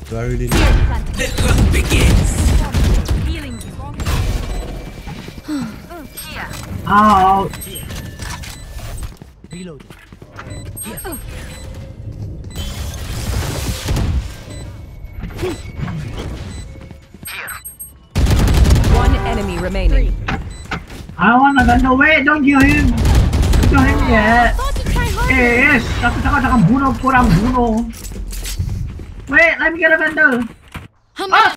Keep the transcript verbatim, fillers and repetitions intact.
Do I really need? The hunt begins. Healing. Here. Oh. Reloading. Here. One enemy remaining. I wanna go. No, wait, don't kill him. Don't kill him yet. Yes, takut takut takut bunuh kurang bunuh. Wait, let me get a vendor. Ah!